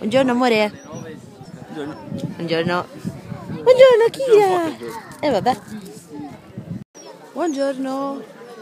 Buongiorno amore. Buongiorno. Buongiorno. Buongiorno Kira. Vabbè. Buongiorno.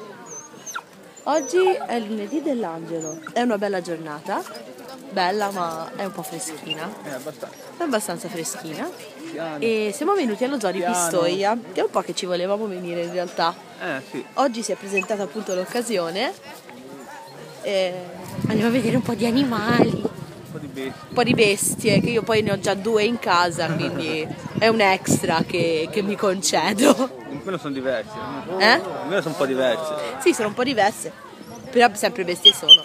Oggi è lunedì dell'angelo. È una bella giornata. Bella ma è un po' freschina. È abbastanza freschina. E siamo venuti allo zoo di Pistoia, che è un po' che ci volevamo venire in realtà. Sì. Oggi si è presentata appunto l'occasione. E andiamo a vedere un po' di animali. Un po' di bestie, che io poi ne ho già 2 in casa, quindi è un extra che mi concedo. Quello sono diversi. Eh? Quello sono un po' diversi. Sì, sono un po' diverse, però sempre bestie sono.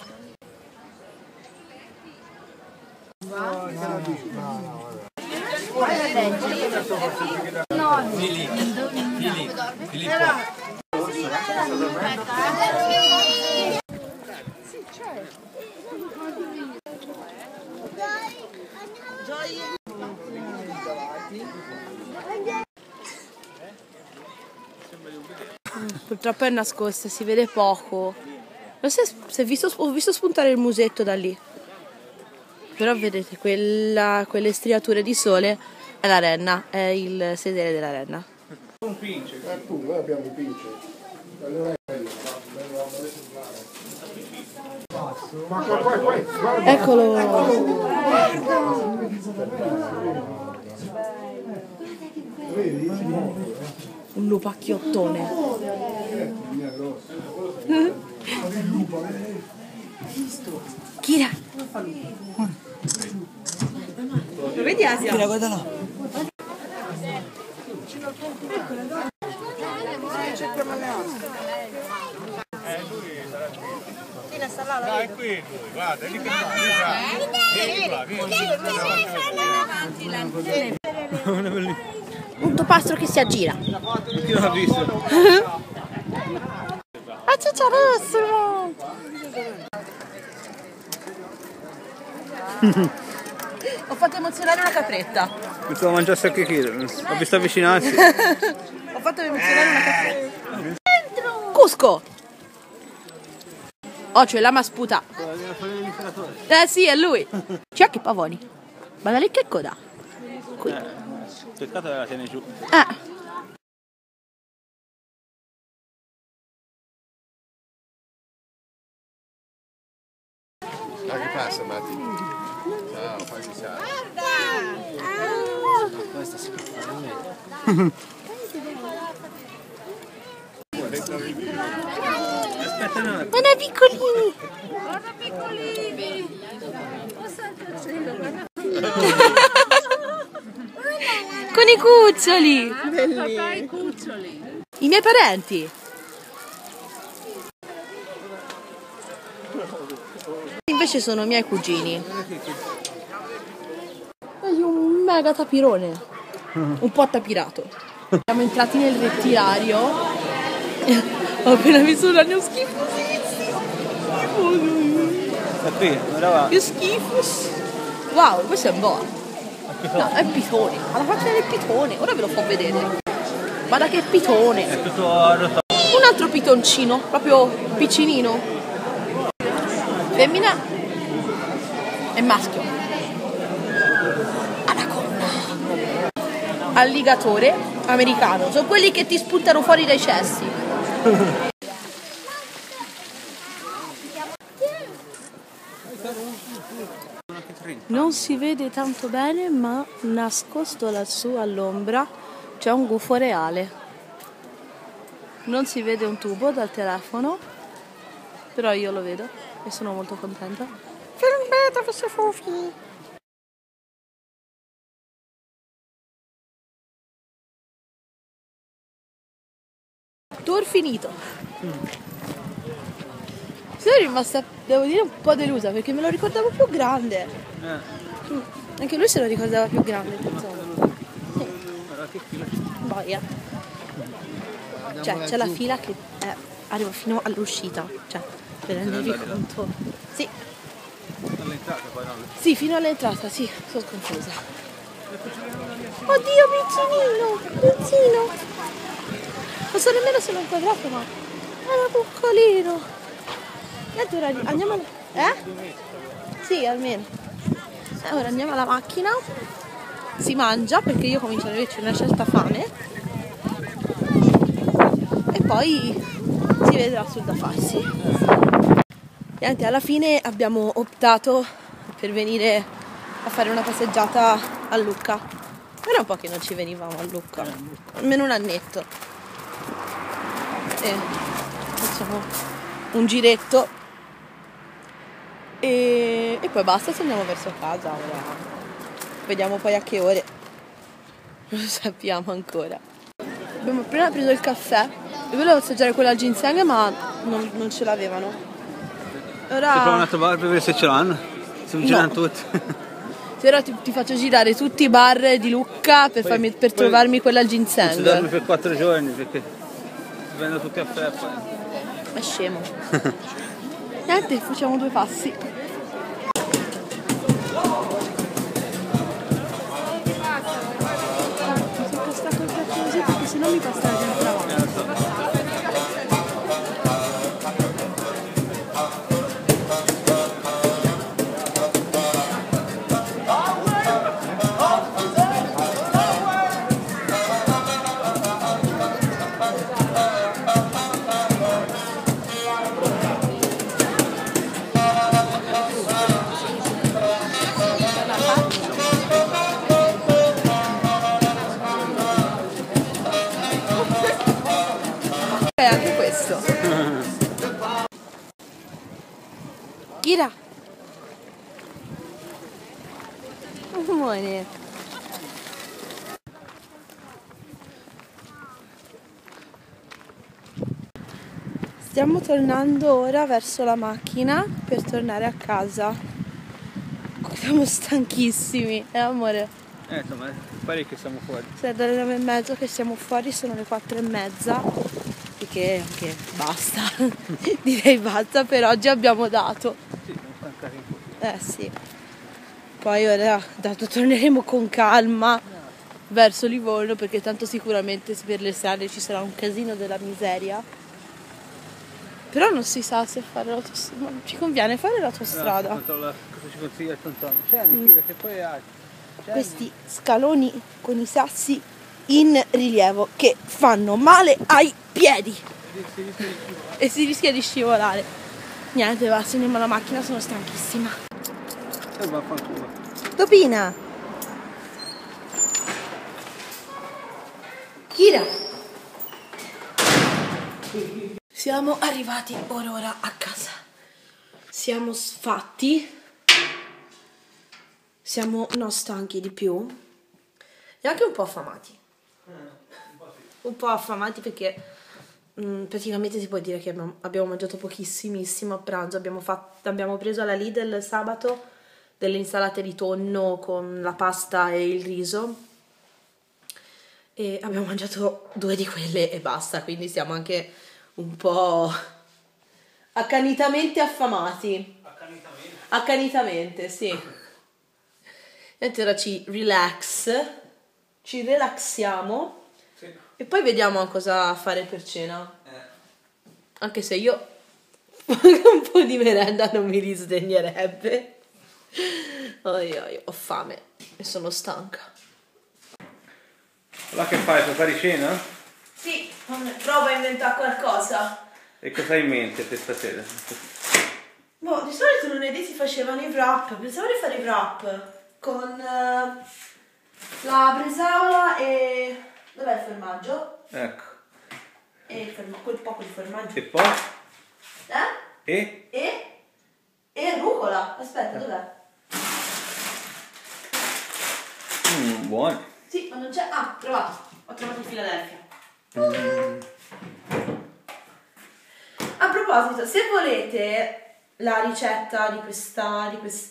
Purtroppo è nascosta, si vede poco. Non so se ho visto spuntare il musetto da lì. Però vedete, quelle striature di sole è la renna, è il sedere della renna. Un pince. Appunto, noi abbiamo un pince. Ma qua, Eccolo! Un lupacchiottone. Kira! Lo vedi Asia? Kira, guardalo! Dai qui, guarda, è lì che vieni qua. Un topastro che si aggira. Chi non l'ha visto? Ah, cicciarissimo! Ho fatto emozionare una capretta. Pensavo mangiasse anche chi? L'ho visto avvicinarsi. Ho fatto emozionare una capretta. Cusco! Oh, c'è lama sputa. Sì, è lui. C'è che pavoni. Guarda lì che coda. Qui. Peccato che la tiene giù. Che passa, Matti? Ciao, fai ciao. Questa si fa. Aspetta, no. Ma è piccolini. Guarda piccolini! Con i cuccioli. Papà i cuccioli! I miei parenti. Invece sono i miei cugini. E un mega tapirone. Un po' tapirato. Siamo entrati nel rettirario. Ho appena visto un ragno schifosissimo. Sta qui, guarda va. Che schifo. Wow, questo è un boa. No, è il pitone. Alla faccia del pitone. Ora ve lo fa vedere. Guarda che pitone. È tutto arrotato. Un altro pitoncino, proprio piccinino. Femmina e maschio. Anaconda. Alligatore americano. Sono quelli che ti spuntano fuori dai cessi. Non si vede tanto bene, ma nascosto lassù all'ombra c'è un gufo reale. Non si vede un tubo dal telefono, però io lo vedo e sono molto contenta. Filmate questi fufi! Tour finito. Sono rimasta, devo dire, un po' delusa perché me lo ricordavo più grande. Anche lui se lo ricordava più grande, pensavo. Boia. Cioè, c'è la fila che arriva fino all'uscita. Cioè, per rendervi conto. Sì. All'entrata poi no. Sì, fino all'entrata, sì, sono confusa. Oddio, piccinino, piccino. Non so nemmeno se l'ho inquadrato, ma era piccolino. E allora andiamo. Sì, almeno. Ora andiamo alla macchina, si mangia perché io comincio ad averci una certa fame e poi si vedrà sul da farsi. Niente, alla fine abbiamo optato per venire a fare una passeggiata a Lucca. Era un po' che non ci venivamo a Lucca, almeno un annetto. E facciamo un giretto e poi basta, se andiamo verso casa. Ora vediamo poi a che ore, non lo sappiamo ancora. Abbiamo appena preso il caffè. Io volevo assaggiare quella al ginseng ma non ce l'avevano. Ora Se provano a trovare per vedere se ce l'hanno. Se girano tutti. Se ora ti faccio girare tutti i bar di Lucca per trovarmi quella al ginseng. Si dorme per 4 giorni perché si vendono tutti a caffè poi. È scemo. Niente, facciamo 2 passi. Mi sono costato il cazzo così perché sennò mi passa la gente davanti. E anche questo. Kira. Amore. Stiamo tornando ora verso la macchina per tornare a casa. Siamo stanchissimi, amore? Insomma, pare che siamo fuori. Se è dalle 9:30 che siamo fuori, sono le 4:30. Che anche basta. Direi basta, per oggi abbiamo dato. Sì, siamo stancati un po'. Sì. Poi ora torneremo con calma verso Livorno perché tanto sicuramente per le strade ci sarà un casino della miseria. Però non si sa se fare l'autostrada. Ci conviene fare l'autostrada. Cosa ci consiglia il Antonio? Scendi, che poi è alto. Questi scaloni con i sassi in rilievo che fanno male ai piedi e si rischia di scivolare. Niente, basta, andiamo alla macchina, sono stanchissima. Vaffanculo. Topina! Kira! Siamo arrivati ora a casa. Siamo sfatti. Siamo non stanchi di più. E anche un po' affamati. Un po' affamati perché praticamente si può dire che abbiamo mangiato pochissimissimo a pranzo. Abbiamo preso alla Lidl sabato delle insalate di tonno con la pasta e il riso e abbiamo mangiato 2 di quelle e basta, quindi siamo anche un po' accanitamente affamati. Accanitamente, sì. E ora ci relaxiamo sì. E poi vediamo cosa fare per cena. Anche se io un po' di merenda non mi disdegnerebbe. Ho fame e sono stanca. Allora che fai? Prepari cena? Sì, prova a inventare qualcosa. E cosa hai in mente per stasera? Boh, di solito lunedì si facevano i wrap. Pensavo di fare i wrap con la bresaola e... dov'è il formaggio? Ecco. E quel poco di formaggio. E poi? E rucola. Aspetta, dov'è? Buono. Sì, ma non c'è... Ah, trovato. Ho trovato il Philadelphia. A proposito, se volete la ricetta di questa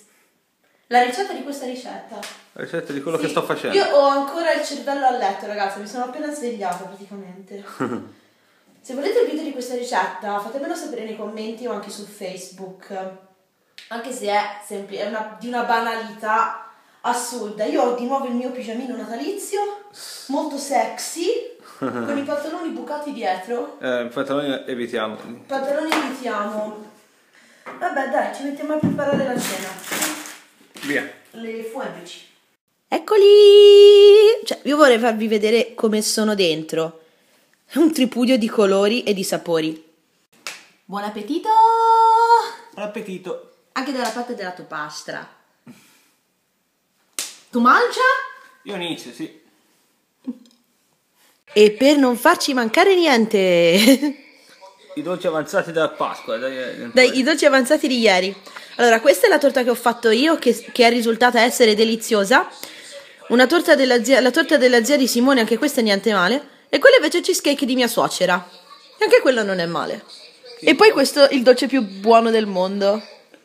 ricetta. La ricetta di quello Sì, che sto facendo. Io ho ancora il cervello a letto, ragazzi, mi sono appena svegliata praticamente. Se volete il video di questa ricetta, fatemelo sapere nei commenti o anche su Facebook. Anche se è di una banalità assurda. Io ho di nuovo il mio pigiamino natalizio, molto sexy, con i pantaloni bucati dietro. Pantaloni evitiamo. Vabbè dai, ci mettiamo a preparare la cena. Via. le forbici. Eccoli! Cioè, io vorrei farvi vedere come sono dentro. È un tripudio di colori e di sapori. Buon appetito! Buon appetito. Anche dalla parte della topastra. Tu mangia? Io inizio, sì. E per non farci mancare niente, I dolci avanzati della Pasqua. dai, i dolci avanzati di ieri. Allora, questa è la torta che ho fatto io, che è risultata essere deliziosa. Una torta la torta della zia di Simone, anche questa è niente male. E quella invece è cheesecake di mia suocera. E anche quello non è male. E poi questo, il dolce più buono del mondo.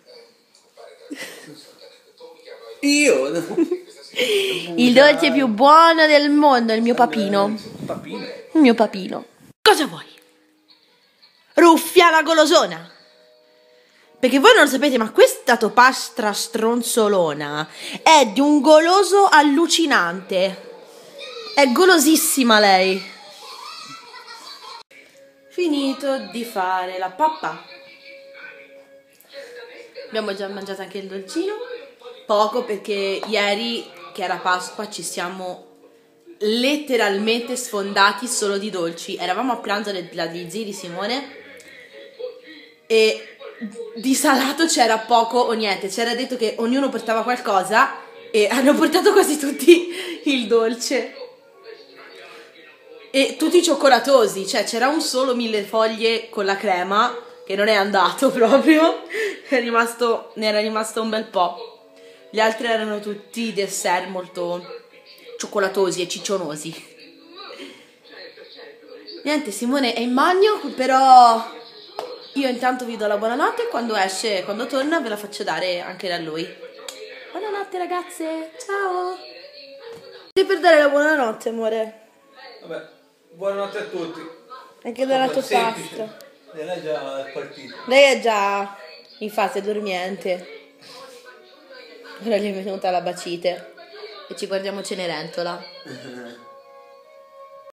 Io? Il dolce più buono del mondo, il mio papino. Papino? Il mio papino. Cosa vuoi? Ruffiana golosona. Perché voi non lo sapete, ma questa topastra stronzolona è di un goloso allucinante. È golosissima lei. Finito di fare la pappa. Abbiamo già mangiato anche il dolcino. Poco, perché ieri, che era Pasqua, ci siamo letteralmente sfondati solo di dolci. Eravamo a pranzo degli zii di Simone e di salato c'era poco o niente. C'era detto che ognuno portava qualcosa e hanno portato quasi tutti il dolce. E tutti cioccolatosi, cioè c'era un solo millefoglie con la crema che non è andato proprio, ne era rimasto un bel po'. Gli altri erano tutti dessert molto cioccolatosi e ciccionosi. Niente, Simone è in bagno, però io intanto vi do la buonanotte e quando esce, quando torna ve la faccio dare anche da lui. Buonanotte ragazze, ciao! Ti per dare la buonanotte, amore. Vabbè, buonanotte a tutti. Anche dalla tua Semplice. pasta. Lei è già partita. Lei è già in fase dormiente. Ora gli è venuta la bacite e ci guardiamo Cenerentola.